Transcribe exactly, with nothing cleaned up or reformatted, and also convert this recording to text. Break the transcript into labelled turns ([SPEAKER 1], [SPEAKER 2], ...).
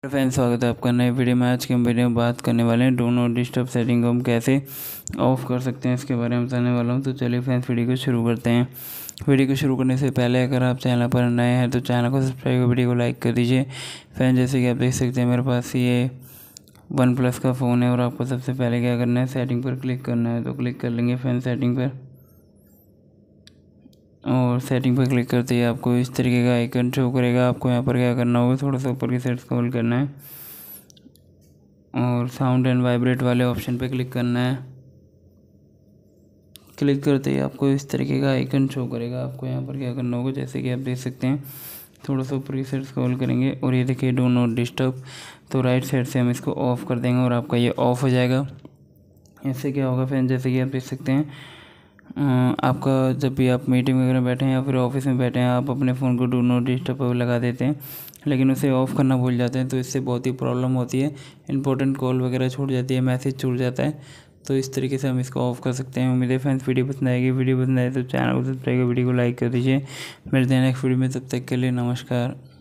[SPEAKER 1] Friends, स्वागत है आपका नए वीडियो में। आज के हम वीडियो में बात करने वाले हैं डू नॉट डिस्टर्ब सेटिंग को हम कैसे ऑफ़ कर सकते हैं, इसके बारे में बताने वाला हूं। तो चलिए फ्रेंड्स, वीडियो को शुरू करते हैं। वीडियो को शुरू करने से पहले अगर आप चैनल पर नए हैं तो चैनल को सब्सक्राइब कर वीडियो को लाइक कर दीजिए। फ्रेंड्स, जैसे कि आप देख सकते हैं मेरे पास ये वन प्लस का फ़ोन है और आपको सबसे पहले क्या करना है, सेटिंग पर क्लिक करना है। तो क्लिक कर लेंगे फ्रेंड्स सेटिंग पर, और सेटिंग पर क्लिक करते ही आपको इस तरीके का आइकन शो करेगा। आपको यहाँ पर क्या करना होगा, थोड़ा सा ऊपर की साइड स्क्रॉल करना है और साउंड एंड वाइब्रेट वाले ऑप्शन पे क्लिक करना है। क्लिक करते ही आपको इस तरीके का आइकन शो करेगा। आपको यहाँ पर क्या करना होगा, जैसे कि आप देख सकते हैं, थोड़ा सा ऊपर की साइड स्क्रॉल करेंगे और ये देखिए डू नॉट डिस्टर्ब। तो राइट साइड से हम इसको ऑफ़ कर देंगे और आपका ये ऑफ़ हो जाएगा। इससे क्या होगा फ्रेंड, जैसे कि आप देख सकते हैं, आपका जब भी आप मीटिंग वगैरह बैठे हैं या फिर ऑफिस में बैठे हैं, आप अपने फ़ोन को डू नॉट डिस्टर्ब पर लगा देते हैं लेकिन उसे ऑफ़ करना भूल जाते हैं। तो इससे बहुत ही प्रॉब्लम होती है, इंपॉर्टेंट कॉल वगैरह छूट जाती है, मैसेज छूट जाता है। तो इस तरीके से हम इसको ऑफ़ कर सकते हैं। उम्मीद है फ्रेंड्स वीडियो पसंद आएगी। वीडियो पसंद आए तो चैनल को सब्सक्राइब कर वीडियो को लाइक कर दीजिए। मिलते हैं नेक्स्ट वीडियो में, तब तक के लिए नमस्कार।